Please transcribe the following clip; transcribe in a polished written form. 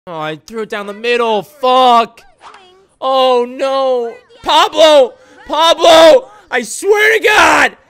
Oh, I threw it down the middle. Fuck. Oh, no. Pablo! Pablo! I swear to God!